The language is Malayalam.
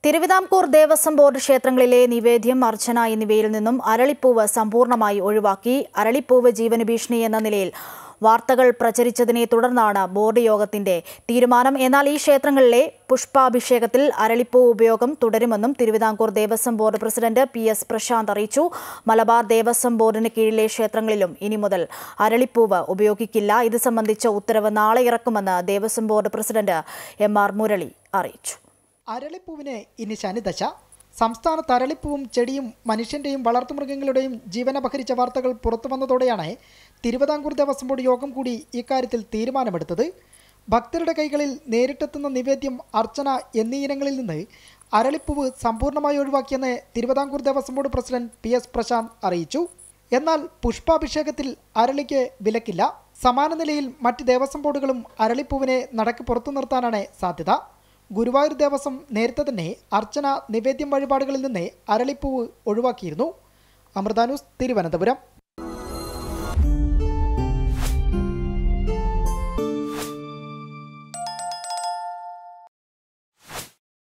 തിരുവിതാംകൂർ ദേവസ്വം ബോർഡ് ക്ഷേത്രങ്ങളിലെ നിവേദ്യം, അർച്ചന എന്നിവയിൽ നിന്നും അരളിപ്പൂവ് സമ്പൂർണ്ണമായി ഒഴിവാക്കി. അരളിപ്പൂവ് ജീവനഭീഷണി എന്ന നിലയിൽ വാർത്തകൾ പ്രചരിച്ചതിനെ തുടർന്നാണ് ബോർഡ് യോഗത്തിന്റെ തീരുമാനം. എന്നാൽ ഈ ക്ഷേത്രങ്ങളിലെ പുഷ്പാഭിഷേകത്തിൽ അരളിപ്പൂവ് ഉപയോഗം തുടരുമെന്നും Thiruvithamkoor Devaswom board president PS Prashant അറിയിച്ചു. മലബാർ ദേവസ്വം ബോർഡിന് കീഴിലെ ക്ഷേത്രങ്ങളിലും ഇനി മുതൽ അരളിപ്പൂവ് ഉപയോഗിക്കില്ല. ഇത് സംബന്ധിച്ച ഉത്തരവ് നാളെ ഇറക്കുമെന്ന് Devaswom board president MR Murali അറിയിച്ചു. അരളിപ്പൂവിന് ഇനി ശനിദശ. സംസ്ഥാനത്ത് അരളിപ്പൂവും ചെടിയും മനുഷ്യന്റെയും വളർത്തുമൃഗങ്ങളുടെയും ജീവനപഹരിച്ച വാർത്തകൾ പുറത്തു വന്നതോടെയാണ് തിരുവിതാംകൂർ ദേവസ്വം ബോർഡ് യോഗം കൂടി ഇക്കാര്യത്തിൽ തീരുമാനമെടുത്തത്. ഭക്തരുടെ കൈകളിൽ നേരിട്ടെത്തുന്ന നിവേദ്യം, അർച്ചന എന്നീ ഇനങ്ങളിൽ നിന്ന് അരളിപ്പൂവ് സമ്പൂർണ്ണമായി ഒഴിവാക്കിയെന്ന് Thiruvithamkoor Devaswom board president PS Prashant അറിയിച്ചു. എന്നാൽ പുഷ്പാഭിഷേകത്തിൽ അരളിക്ക് വിലക്കില്ല. സമാന നിലയിൽ മറ്റ് ദേവസ്വം ബോർഡുകളും അരളിപ്പൂവിനെ നടക്ക് പുറത്തു നിർത്താനാണ് സാധ്യത. ഗുരുവായൂർ ദേവസ്വം നേരത്തെ തന്നെ അർച്ചന, നിവേദ്യം വഴിപാടുകളിൽ നിന്ന് അരളിപ്പൂവ് ഒഴിവാക്കിയിരുന്നു. അമൃത ന്യൂസ്, തിരുവനന്തപുരം.